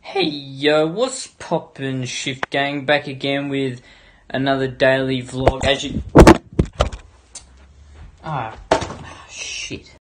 Hey yo, what's poppin', Shift Gang? Back again with another daily vlog. As you... shit.